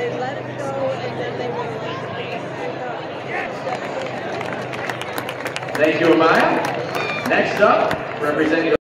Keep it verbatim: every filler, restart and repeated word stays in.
they let it go, and then they would like pick it back up. Thank you, Amaya. Next up, representing